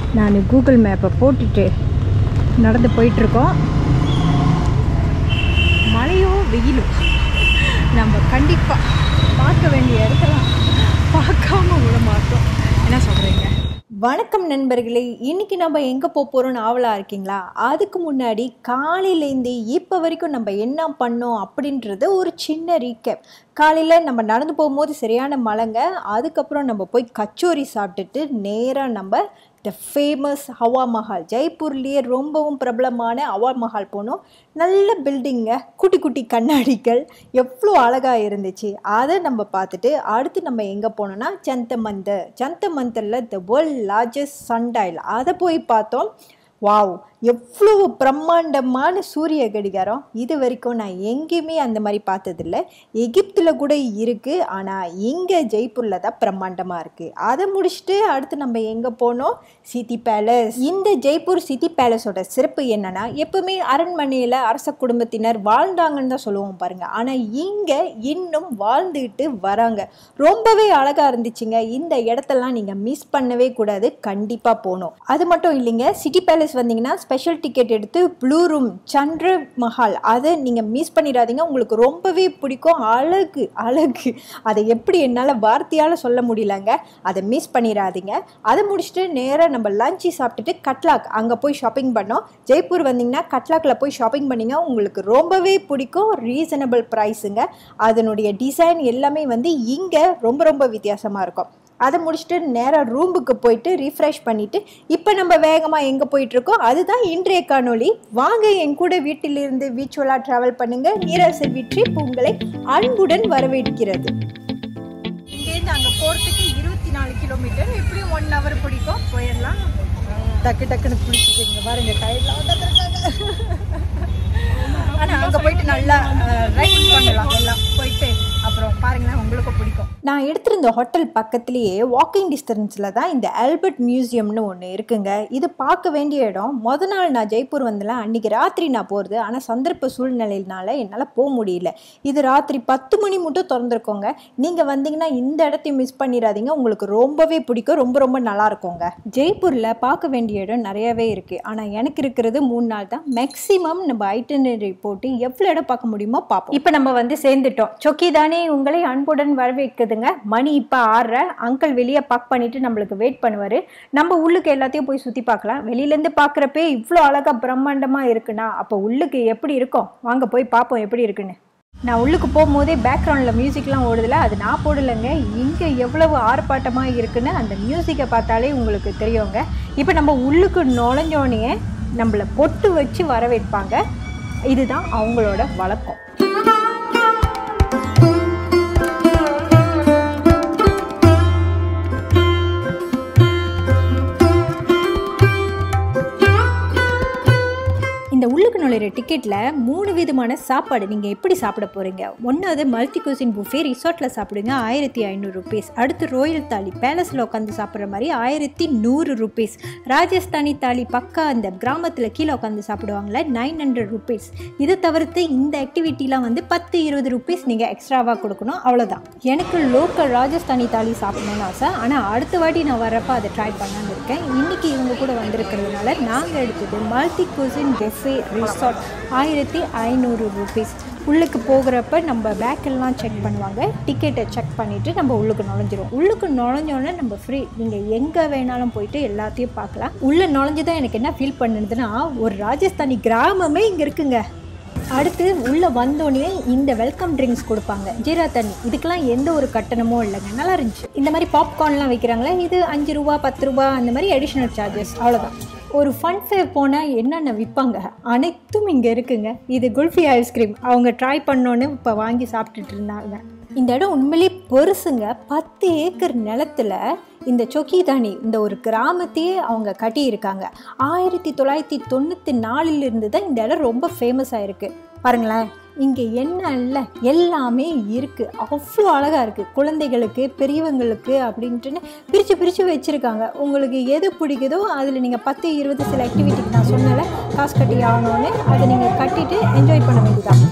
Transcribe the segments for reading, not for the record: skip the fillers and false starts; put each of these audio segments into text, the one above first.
நான் கூகுள் மேப்பை போட்டுட்டு நடந்து போயிட்டுருக்கோம். மழையோ வெயிலும் நம்ம கண்டிப்பாக பார்க்க வேண்டிய இடத்தெல்லாம் பார்க்காம விட மாட்டோம். என்ன சொல்கிறீங்க? வணக்கம் நண்பர்களே, இன்றைக்கி நம்ம எங்கே போகிறோன்னு ஆவலாக இருக்கீங்களா? அதுக்கு முன்னாடி காலையிலேருந்து இப்போ வரைக்கும் நம்ம என்ன பண்ணோம் அப்படின்றது ஒரு சின்ன ரீகேப். காலையில் நம்ம நடந்து போகும்போது சரியான மழைங்க. அதுக்கப்புறம் நம்ம போய் கச்சோரி சாப்பிட்டுட்டு நேராக நம்ம த ஃபேமஸ் ஹவா மஹால், ஜெய்ப்பூர்லேயே ரொம்பவும் பிரபலமான ஹவா மஹால் போனோம். நல்ல பில்டிங்க, குட்டி குட்டி கண்ணாடிகள், எவ்வளோ அழகாக இருந்துச்சு. அதை நம்ம பார்த்துட்டு அடுத்து நம்ம எங்கே போனோம்னா ஜந்தமந்தரில் த வேர்ல்ட் லார்ஜஸ்ட் சன்டைல், அதை போய் பார்த்தோம். வாவ், எவ்வளோ பிரம்மாண்டமான சூரிய கடிகாரம்! இது வரைக்கும் நான் எங்கேயுமே அந்த மாதிரி பார்த்ததில்ல. எகிப்தில் கூட இருக்குது, ஆனால் இங்கே ஜெய்ப்பூரில் தான் பிரம்மாண்டமாக இருக்குது. அதை முடிச்சுட்டு அடுத்து நம்ம எங்கே போனோம்? City palace. இந்த ஜெய்ப்பூர் சிட்டி பேலஸோட சிறப்பு என்னென்னா, எப்பவுமே அரண்மனையில் அரச குடும்பத்தினர் வாழ்ந்தாங்கன்னு தான் சொல்லுவோம் பாருங்கள். ஆனால் இங்கே இன்னும் வாழ்ந்துக்கிட்டு வராங்க. ரொம்பவே அழகாக இருந்துச்சுங்க. இந்த இடத்தெல்லாம் நீங்கள் மிஸ் பண்ணவே கூடாது, கண்டிப்பாக போகணும். அது மட்டும் இல்லைங்க, சிட்டி பேலஸ் வந்தீங்கன்னா ஸ்பெஷல் டிக்கெட் எடுத்து ப்ளூ ரூம் சந்திர மஹால், அதை நீங்கள் மிஸ் பண்ணிடாதீங்க. உங்களுக்கு ரொம்பவே பிடிக்கும். அழகு அழகு, அதை எப்படி என்னால் வார்த்தையால் சொல்ல முடியலங்க. அதை மிஸ் பண்ணிடாதீங்க. அதை முடிச்சுட்டு நேராக நம்ம லஞ்சு சாப்பிட்டுட்டு கட்லாக் அங்கே போய் ஷாப்பிங் பண்ணோம். ஜெய்ப்பூர் வந்தீங்கன்னா கட்லாக்கில் போய் ஷாப்பிங் பண்ணிங்க, உங்களுக்கு ரொம்பவே பிடிக்கும். ரீசனபிள் ப்ரைஸுங்க. அதனுடைய டிசைன் எல்லாமே வந்து இங்கே ரொம்ப ரொம்ப வித்தியாசமாக இருக்கும். அதை முடிச்சுட்டு நேராக ரூமுக்கு போயிட்டு ரீஃப்ரெஷ் பண்ணிவிட்டு இப்போ நம்ம வேகமாக எங்கே போயிட்டுருக்கோம், அதுதான் இன்றைய காணொளி. வாங்க என் கூட வீட்டிலிருந்து வீச்சுவலாக ட்ராவல் பண்ணுங்கள். நீரசெல்வி ட்ரிப் உங்களை அன்புடன் வரவேற்கிறது. இங்கேருந்து அங்கே போகிறதுக்கு 24 கிலோமீட்டர், எப்படியும் 1 hour பிடிக்கும். போயிடலாம். டக்கு டக்குன்னு பிடிச்சிக்கிங்க பாருங்க, டயர்லாம் வந்துருக்காங்க. ஆனால் அங்கே போயிட்டு நல்லா ரைட் பண்ணலாம். எல்லாம் போயிட்டு அப்புறம் பாருங்களேன், உங்களுக்கு பிடிக்கும். நான் எடுத்திருந்த ஹோட்டல் பக்கத்துலேயே வாக்கிங் டிஸ்டன்ஸில் தான் இந்த ஆல்பர்ட் மியூசியம்னு ஒன்று இருக்குங்க. இது பார்க்க வேண்டிய இடம். மொதல் நாள் நான் ஜெய்ப்பூர் வந்தேன், அன்றைக்கி ராத்திரி நான் போகிறது. ஆனால் சந்தர்ப்ப சூழ்நிலையினால என்னால் போக முடியல. இது ராத்திரி 10 மணி மட்டும் திறந்துருக்கோங்க. நீங்கள் வந்தீங்கன்னா இந்த இடத்தையும் மிஸ் பண்ணிடாதீங்க, உங்களுக்கு ரொம்பவே பிடிக்கும். ரொம்ப ரொம்ப நல்லா இருக்குங்க. ஜெய்ப்பூரில் பார்க்க வேண்டிய இடம் நிறையவே இருக்குது. ஆனால் எனக்கு இருக்கிறது 3 நாள் தான். மேக்ஸிமம் நம்ம ஐட்டனரி போட்டு எவ்வளோ இடம் பார்க்க முடியுமோ பார்ப்போம். இப்போ நம்ம வந்து சேர்ந்துட்டோம். சொக்கிதானே உங்களை அன்புடன் வரவேற்குதுங்க. மணி இப்போ 6:30. அங்கிள் வெளியே பார்க் பண்ணிட்டு நம்மளுக்கு வெயிட் பண்ணுவார். நம்ம உள்ளுக்கு எல்லாத்தையும் போய் சுற்றி பார்க்கலாம். வெளியிலேருந்து பார்க்குறப்பே இவ்வளோ அழகாக பிரம்மாண்டமாக இருக்குன்னா அப்போ உள்ளுக்கு எப்படி இருக்கும்? வாங்க போய் பார்ப்போம் எப்படி இருக்குன்னு. நான் உள்ளுக்கு போகும்போதே பேக்ரவுண்டில் மியூசிக்லாம் ஓடுதில்ல, அது நான் போடலைங்க. இங்கே எவ்வளவு ஆர்ப்பாட்டமாக இருக்குன்னு அந்த மியூசிக்கை பார்த்தாலே உங்களுக்கு தெரியுங்க. இப்போ நம்ம உள்ளுக்கு நுழைஞ்சோடனே நம்மளை பொட்டு வச்சு வரவேற்பாங்க. இதுதான் அவங்களோட வழக்கம். இந்த உள்ளுக்கு நுழையிற டிக்கெட்டில் 3 விதமான சாப்பாடு நீங்கள் எப்படி சாப்பிட போகிறீங்க. ஒன்றாவது மல்டி குசின் புஃபே ரிசார்ட்டில் சாப்பிடுங்க, 1500 rupees. அடுத்து ரோயல் தாலி, பேலஸில் உட்காந்து சாப்பிட்ற மாதிரி 1100 rupees. ராஜஸ்தானி தாலி பக்கா அந்த கிராமத்தில் கீழே உட்காந்து சாப்பிடுவாங்களே, 900 rupees. இதை தவிர்த்து இந்த ஆக்டிவிட்டிலாம் வந்து 10-20 rupees நீங்கள் எக்ஸ்ட்ராவாக கொடுக்கணும், அவ்வளோதான். எனக்கு லோக்கல் ராஜஸ்தானி தாலி சாப்பிடணும்னு ஆசை. ஆனால் அடுத்த வாட்டி நான் வரப்போ அதை ட்ரை பண்ணான்னு இருக்கேன். இன்றைக்கி இவங்க கூட வந்திருக்கிறதுனால நாங்கள் எடுத்தது multi cuisine buffet resort, 1500 rupees. உள்ளுக்கு போகிறப்ப நம்ம பேக்கெல்லாம் செக் பண்ணுவாங்க. டிக்கெட்டை செக் பண்ணிவிட்டு நம்ம உள்ளுக்கு நுழைஞ்சிரும். உள்ளுக்கு நுழைஞ்சோன்னே நம்ம ஃப்ரீ, நீங்கள் எங்கே வேணாலும் போயிட்டு எல்லாத்தையும் பார்க்கலாம். உள்ளே நுழைஞ்சு தான் எனக்கு என்ன ஃபீல் பண்ணுதுன்னா, ஒரு ராஜஸ்தானி கிராமமே இங்கே இருக்குங்க. அடுத்து உள்ளே வந்தோடனே இந்த வெல்கம் ட்ரிங்க்ஸ் கொடுப்பாங்க, ஜீரா தண்ணி. இதுக்கெல்லாம் எந்த ஒரு கட்டணமும் இல்லைங்க, நல்லா இருந்துச்சு. இந்த மாதிரி பாப்கார்ன்லாம் வைக்கிறாங்களே, இது 5 ரூபா 10 ரூபா அந்த மாதிரி அடிஷ்னல் சார்ஜஸ், அவ்வளோதான். ஒரு ஃபன் ஃபேர் போனால் என்னென்ன விற்பாங்க அனைத்தும் இங்கே இருக்குங்க. இது குல்ஃபி ஐஸ்கிரீம் அவங்க ட்ரை பண்ணோன்னு இப்போ வாங்கி சாப்பிட்டுட்டு இருந்தாங்க. இந்த இடம் உண்மையிலேயே பெருசுங்க. 10 ஏக்கர் நிலத்தில் இந்த சொக்கிதானி இந்த ஒரு கிராமத்தையே அவங்க கட்டியிருக்காங்க. 1994 தான் இந்த இடம் ரொம்ப ஃபேமஸாக இருக்குது. பாருங்களேன், இங்கே என்ன இல்லை எல்லாமே இருக்குது. அவ்வளோ அழகாக இருக்குது. குழந்தைகளுக்கு பெரியவங்களுக்கு அப்படின்ட்டுன்னு பிரித்து பிரித்து வச்சுருக்காங்க. உங்களுக்கு எது பிடிக்குதோ அதில் நீங்கள் 10-20 சில ஆக்டிவிட்டிக்கு நான் சொன்னல காசு கட்டி ஆகணும்னு, அதை நீங்கள் கட்டிட்டு என்ஜாய் பண்ண வேண்டியதான்.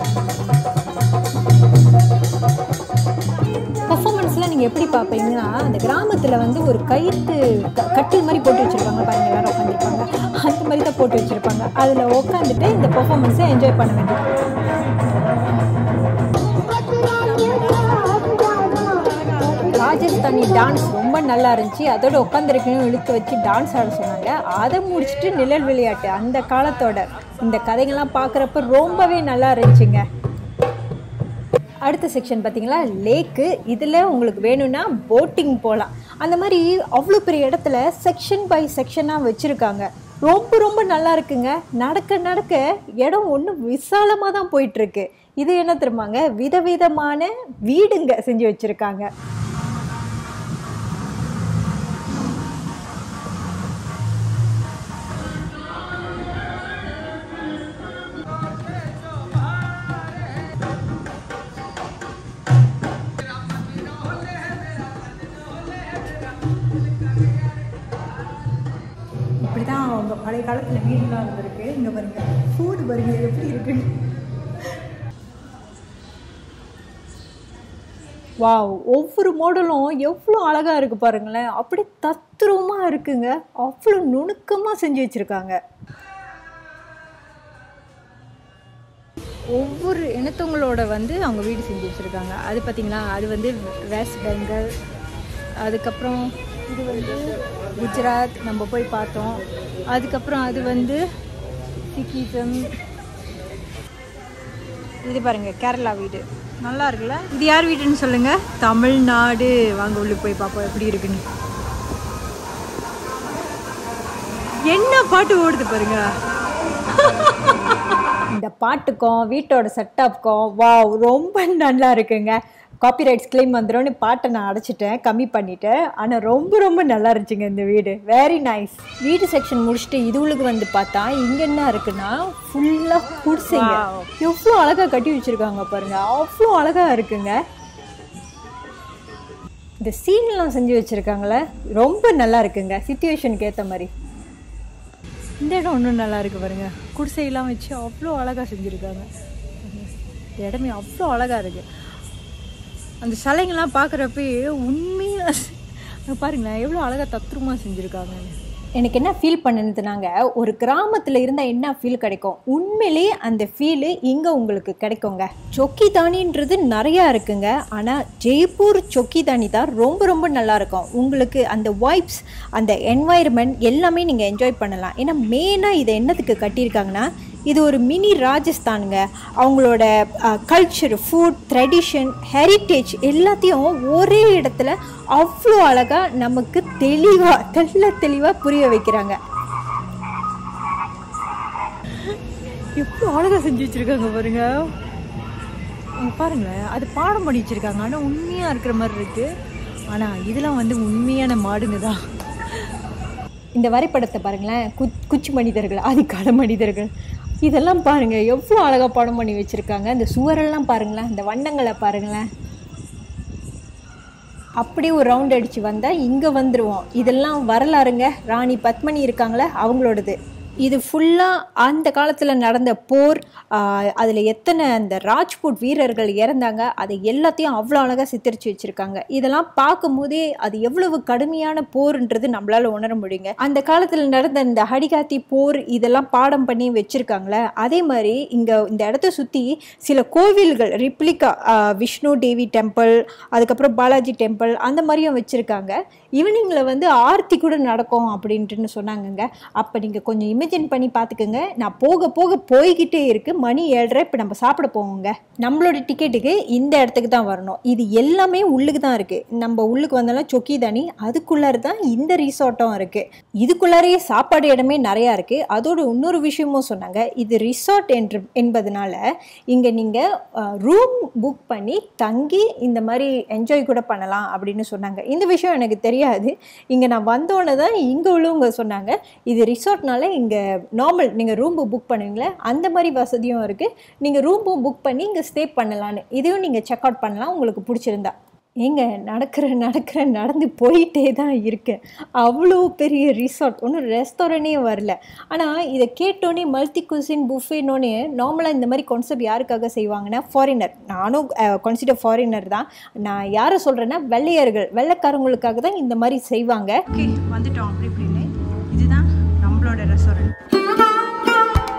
பர்ஃபார்மன்ஸ்லாம் நீங்கள் எப்படி பார்ப்பீங்கன்னா, அந்த கிராமத்தில் வந்து ஒரு கயிறு கட்டில் மாதிரி போட்டு வச்சுருக்காங்க பாருங்கள் எல்லாரும். அதில் உட்காந்துட்டு இந்த பெர்ஃபார்மன்ஸை என்ஜாய் பண்ண வேண்டியது. ராஜஸ்தானி டான்ஸ் ரொம்ப நல்லா இருந்துச்சு. அதோட உட்காந்துருக்கணும் இழுத்து வச்சு டான்ஸ் ஆட சொன்னாங்க. அதை முடிச்சுட்டு நிழல் விளையாட்டு அந்த காலத்தோட இந்த கதைகள்லாம் பார்க்குறப்ப ரொம்பவே நல்லா இருந்துச்சுங்க. அடுத்த செக்ஷன் பார்த்தீங்களா, லேக்கு. இதில் உங்களுக்கு வேணும்னா போட்டிங் போகலாம். அந்த மாதிரி அவ்வளோ பெரிய இடத்துல செக்ஷன் பை செக்ஷனாக வச்சுருக்காங்க. ரொம்ப ரொம்ப நல்லா இருக்குங்க. நடக்க நடக்க இடம் ஒன்றும் விசாலமாக தான் போயிட்டுருக்கு. இது என்ன தெரியுமாங்க, விதவிதமான வீடுங்க செஞ்சு வச்சுருக்காங்க. இப்படி தான் அவங்க பழைய காலத்தில் வீடுலாம் இருந்திருக்கு. இங்கே பாருங்க, ஃபுட் பாருங்க எப்படி இருக்கு. வாவ், ஒவ்வொரு மாடலும் எவ்வளோ அழகாக இருக்குது பாருங்களேன். அப்படி தத்ரூபமாக இருக்குங்க. அவ்வளோ நுணுக்கமாக செஞ்சு வச்சுருக்காங்க. ஒவ்வொரு இனத்தவங்களோட அவங்க வீடு செஞ்சு வச்சுருக்காங்க. அது பார்த்திங்களா, அது வெஸ்ட் பெங்கால், அதுக்கப்புறம் இது குஜராத் நம்ம போய் பார்த்தோம். அதுக்கப்புறம் அது சிக்கிசம். இது பாருங்கள், கேரளா வீடு நல்லா இருக்குல்ல. இது யார் வீடுன்னு சொல்லுங்கள்? தமிழ்நாடு. வாங்க உள்ளே போய் பார்ப்போம் எப்படி இருக்குன்னு. என்ன பாட்டு ஓடுது பாருங்க. இந்த பாட்டுக்கும் வீட்டோட செட்டப்புக்கும் வாவ் ரொம்ப நல்லா இருக்குங்க. காப்பிரைட்ஸ் கிளைம் வந்துடும் பாட்டை நான் அடைச்சிட்டேன், கம்மி பண்ணிட்டேன். ஆனால் ரொம்ப ரொம்ப நல்லா இருந்துச்சுங்க இந்த வீடு. Very nice. வீடு செக்ஷன் முடிச்சுட்டு இதுவுளுக்கு பார்த்தா இங்கே என்ன இருக்குன்னா ஃபுல்லாக குடிசைங்க. எவ்வளோ அழகாக கட்டி வச்சுருக்காங்க பாருங்கள். அவ்வளோ அழகாக இருக்குங்க. இந்த சீன்லாம் செஞ்சு வச்சுருக்காங்களே ரொம்ப நல்லா இருக்குங்க, சிச்சுவேஷனுக்கு ஏற்ற மாதிரி. இந்த இடம் ஒன்றும் நல்லா இருக்குது பாருங்கள். குடிசையெல்லாம் வச்சு அவ்வளோ அழகாக செஞ்சுருக்காங்க. இடமே அவ்வளோ அழகாக இருக்குது. அந்த சிலைங்கள்லாம் பார்க்குறப்பயே உண்மையாக பாருங்களேன் எவ்வளோ அழகாக தத்ரூபமாக செஞ்சுருக்காங்க. எனக்கு என்ன ஃபீல் பண்ணுதுனாங்க, ஒரு கிராமத்தில் இருந்தால் என்ன ஃபீல் கிடைக்கும், உண்மையிலேயே அந்த ஃபீலு இங்கே உங்களுக்கு கிடைக்குங்க. சொக்கிதானின்றது நிறையா இருக்குங்க. ஆனால் ஜெய்ப்பூர் சொக்கிதானி தான் ரொம்ப ரொம்ப நல்லாயிருக்கும். உங்களுக்கு அந்த வைப்ஸ், அந்த என்வாயர்மெண்ட் எல்லாமே நீங்கள் என்ஜாய் பண்ணலாம். ஏன்னா மெயினாக இதை என்னத்துக்கு கட்டியிருக்காங்கன்னா, இது ஒரு மினி ராஜஸ்தானுங்க. அவங்களோட கல்ச்சர், ஃபுட், ட்ரெடிஷன், ஹெரிட்டேஜ் எல்லாத்தையும் ஒரே இடத்துல அவ்வளோ அழகாக நமக்கு தெளிவாக புரிய வைக்கிறாங்க. எவ்வளோ அழகாக செஞ்சு வச்சுருக்காங்க பாருங்க. பாருங்களேன், அது பாடம் பண்ணி வச்சுருக்காங்க. ஆனால் உண்மையாக இருக்கிற மாதிரி இருக்குது. ஆனால் இதெல்லாம் உண்மையான மாடுங்க தான். இந்த வரைபடத்தை பாருங்களேன், குச்சி மனிதர்கள், ஆதிக்கால மனிதர்கள், இதெல்லாம் பாருங்கள் எவ்வளோ அழகாக படம் பண்ணி வச்சுருக்காங்க. இந்த சுவரெல்லாம் பாருங்களேன், இந்த வண்ணங்களை பாருங்களேன். அப்படியே ஒரு ரவுண்ட் அடித்து வந்தால் இங்கே வந்துடுவோம். இதெல்லாம் வரலாறுங்க. ராணி பத்மினி இருக்காங்களே அவங்களோடது. இது ஃபுல்லாக அந்த காலத்தில் நடந்த போர், அதில் எத்தனை அந்த ராஜ்பூட் வீரர்கள் இறந்தாங்க, அதை எல்லாத்தையும் அவ்வளோ அழகாக சித்தரித்து வச்சுருக்காங்க. இதெல்லாம் பார்க்கும்போதே அது எவ்வளவு கடுமையான போர்ன்றது நம்மளால் உணர முடியுங்க. அந்த காலத்தில் நடந்த இந்த ஹடிகாத்தி போர் இதெல்லாம் பாடம் பண்ணி வச்சுருக்காங்களே. அதே மாதிரி இங்கே இந்த இடத்த சுற்றி சில கோவில்கள், ரிப்ளிகா, விஷ்ணு தேவி டெம்பிள், அதுக்கப்புறம் பாலாஜி டெம்பிள், அந்த மாதிரியும் வச்சுருக்காங்க. ஈவினிங்கில் ஆர்த்தி கூட நடக்கும் அப்படின்ட்டுன்னு சொன்னாங்கங்க. அப்போ நீங்கள் கொஞ்சம் இமேஜின் பண்ணி பார்த்துக்கோங்க. நான் போக போக போய்கிட்டே இருக்குது. மணி 7:30. இப்போ நம்ம சாப்பிட போவோங்க. நம்மளோட டிக்கெட்டுக்கு இந்த இடத்துக்கு தான் வரணும். இது எல்லாமே உள்ளுக்கு தான் இருக்குது. நம்ம உள்ளுக்கு வந்தாலும் சொக்கிதானி, அதுக்குள்ளார தான் இந்த ரிசார்ட்டும் இருக்குது. இதுக்குள்ளாரையே சாப்பாடு இடமே நிறையா இருக்குது. அதோட இன்னொரு விஷயமும் சொன்னாங்க, இது ரிசார்ட் என்பதனால இங்கே நீங்கள் ரூம் புக் பண்ணி தங்கி இந்த மாதிரி என்ஜாய் கூட பண்ணலாம் அப்படின்னு சொன்னாங்க. இந்த விஷயம் எனக்கு தெரியாது. இங்கே நான் வந்தோன்னே தான் இங்கே உள்ளவங்க சொன்னாங்க, இது ரிசார்ட்னால இங்கே நார்மல் நீங்கள் ரூம் புக் பண்ணுவீங்களே அந்த மாதிரி வசதியும் இருக்குது. நீங்கள் ரூமும் புக் பண்ணி இங்கே ஸ்டே பண்ணலான்னு, இதையும் நீங்கள் செக் அவுட் பண்ணலாம் உங்களுக்கு பிடிச்சிருந்தா. ஏங்க நடந்து போயிட்டே தான் இருக்கேன். அவ்வளோ பெரிய ரிசார்ட், ஒன்றும் ரெஸ்டாரண்டே வரல. ஆனால் இதை கேட்டோன்னே மல்டி குசின் புஃபேனோன்னே நார்மலாக இந்த மாதிரி கான்செப்ட் யாருக்காக செய்வாங்கன்னா ஃபாரினர். நானும் கன்சிடர் ஃபாரினர் தான். நான் யாரை சொல்கிறேன்னா வெள்ளைக்காரங்களுக்காக தான் இந்த மாதிரி செய்வாங்க. ஓகே, வந்துட்டோம். அப்படி இப்படின்னு இதுதான் நம்மளோட ரெஸ்டாரண்ட்.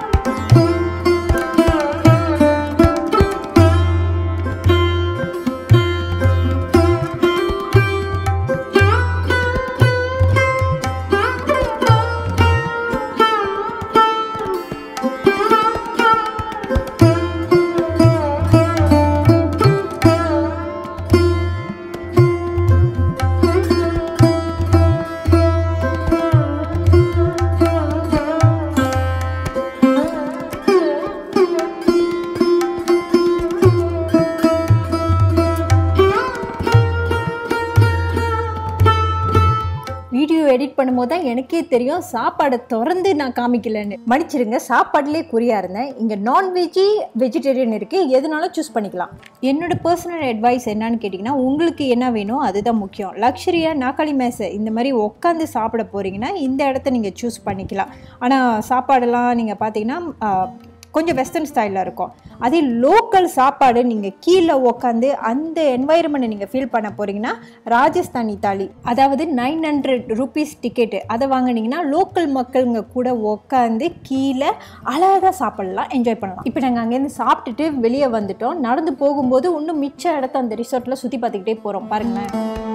பண்ணும்போது தான் எனக்கே தெரியும் சாப்பாடை திறந்து நான் காமிக்கலன்னு. மன்னிச்சிருங்க, சாப்பாடுலேயே குறியாக இருந்தேன். இங்கே நான்வெஜ்ஜி வெஜிடேரியன் இருக்குது, எதுனாலும் சூஸ் பண்ணிக்கலாம். என்னோட பர்சனல் அட்வைஸ் என்னன்னு கேட்டிங்கன்னா, உங்களுக்கு என்ன வேணும் அதுதான் முக்கியம். லக்ஸரியாக நாக்காளி மேசை இந்த மாதிரி உட்காந்து சாப்பிட போகிறீங்கன்னா இந்த இடத்த நீங்கள் சூஸ் பண்ணிக்கலாம். ஆனால் சாப்பாடெல்லாம் நீங்கள் பார்த்தீங்கன்னா கொஞ்சம் வெஸ்டர்ன் ஸ்டைலில் இருக்கும். அதே லோக்கல் சாப்பாடு நீங்கள் கீழே உக்காந்து அந்த என்வாயர்மெண்ட்டை நீங்கள் ஃபீல் பண்ண போகிறீங்கன்னா ராஜஸ்தானி தாலி, அதாவது 900 rupees டிக்கெட்டு, அதை வாங்கினீங்கன்னா லோக்கல் மக்களுங்க கூட உக்காந்து கீழே அழகாக சாப்பிடலாம், என்ஜாய் பண்ணலாம். இப்போ நாங்கள் அங்கேருந்து சாப்பிட்டுட்டு வெளியே வந்துட்டோம். நடந்து போகும்போது இன்னும் மிச்ச இடத்த அந்த ரிசார்ட்டில் சுற்றி பார்த்துக்கிட்டே போகிறோம். பாருங்களேன்.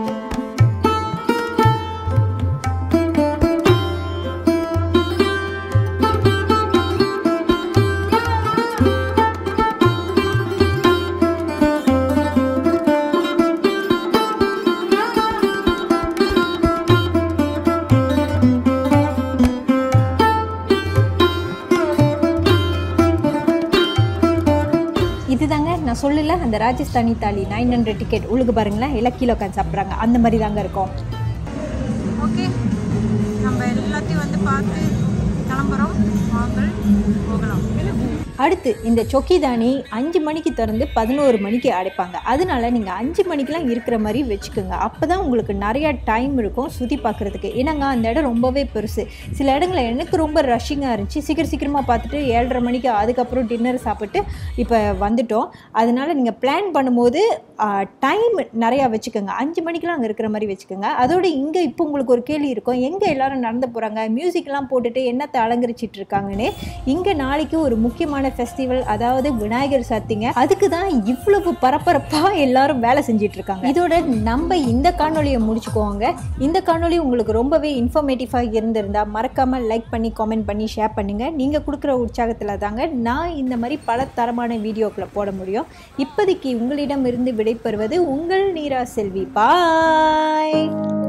இதுதாங்க நான் சொல்லல, அந்த ராஜஸ்தானி தாலி 900 டிக்கெட். உங்களுக்கு பாருங்களேன், எல்லாம் கீழே உட்காந்து சாப்பிட்றாங்க, அந்த மாதிரி தாங்க இருக்கும். ஓகே, நம்ம எல்லாத்தையும் வந்து பார்த்து கிளம்புறோம். வாங்க போகலாம். அடுத்து இந்த சொக்கிதானி 5 மணிக்கு திறந்து 11 மணிக்கு அடைப்பாங்க. அதனால நீங்கள் 5 மணிக்கெலாம் இருக்கிற மாதிரி வச்சுக்கோங்க. அப்போ தான் உங்களுக்கு நிறையா டைம் இருக்கும் சுற்றி பார்க்குறதுக்கு. ஏன்னாங்க அந்த இடம் ரொம்பவே பெருசு. சில இடங்களில் எனக்கு ரொம்ப ரஷ்ஷிங்காக இருந்துச்சு. சீக்கிரமாக பார்த்துட்டு 7:30 மணிக்கு அதுக்கப்புறம் டின்னர் சாப்பிட்டு இப்போ வந்துட்டோம். அதனால் நீங்கள் பிளான் பண்ணும்போது டைம் நிறையா வச்சுக்கோங்க. 5 மணிக்கெலாம் அங்கே இருக்கிற மாதிரி வச்சுக்கோங்க. அதோடு இங்கே இப்போ உங்களுக்கு ஒரு கேள்வி இருக்கும், எங்கே எல்லோரும் நடந்து போகிறாங்க, மியூசிக்லாம் போட்டுட்டு என்னத்தை அலங்கரிச்சிட்டு இருக்காங்கன்னு. இங்கே நாளைக்கு ஒரு முக்கியமான ஃபெஸ்டிவல், அதாவது விநாயகர் சதுர்த்திங்க. அதுக்கு தான் இவ்வளவு பரபரப்பாக எல்லாரும் வேலை செஞ்சிட்டு இருக்காங்க. இதோட நம்ம இந்த காணொலியை முடிச்சுக்குவாங்க. இந்த காணொலி உங்களுக்கு ரொம்பவே இன்ஃபர்மேட்டிவாக இருந்திருந்தா மறக்காமல் லைக் பண்ணி கமெண்ட் பண்ணி ஷேர் பண்ணுங்கள். நீங்கள் கொடுக்குற உற்சாகத்தில் தாங்க நான் இந்த மாதிரி பல தரமான வீடியோக்களை போட முடியும். இப்போதைக்கு உங்களிடம் இருந்து விடைபெறுவது உங்கள் நீரா செல்வி. பாய்.